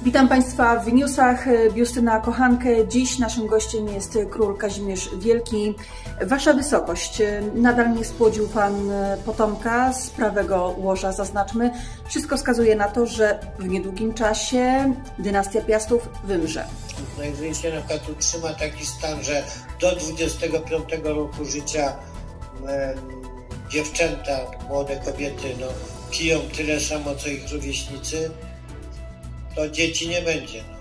Witam Państwa w newsach. Justyna Kochankę. Dziś naszym gościem jest król Kazimierz Wielki. Wasza Wysokość, nadal nie spłodził Pan potomka z prawego łoża, zaznaczmy. Wszystko wskazuje na to, że w niedługim czasie dynastia Piastów wymrze. No jeżeli się na przykład utrzyma taki stan, że do 25 roku życia dziewczęta, młode kobiety piją tyle samo co ich rówieśnicy, to dzieci nie będzie.